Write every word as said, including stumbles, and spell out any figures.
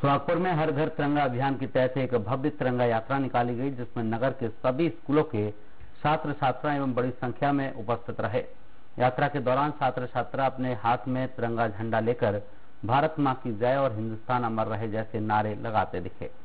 सुहागपुर में हर घर तिरंगा अभियान के तहत एक भव्य तिरंगा यात्रा निकाली गई, जिसमें नगर के सभी स्कूलों के छात्र छात्रा एवं बड़ी संख्या में उपस्थित रहे। यात्रा के दौरान छात्र छात्रा अपने हाथ में तिरंगा झंडा लेकर भारत मां की जय और हिंदुस्तान अमर रहे जैसे नारे लगाते दिखे।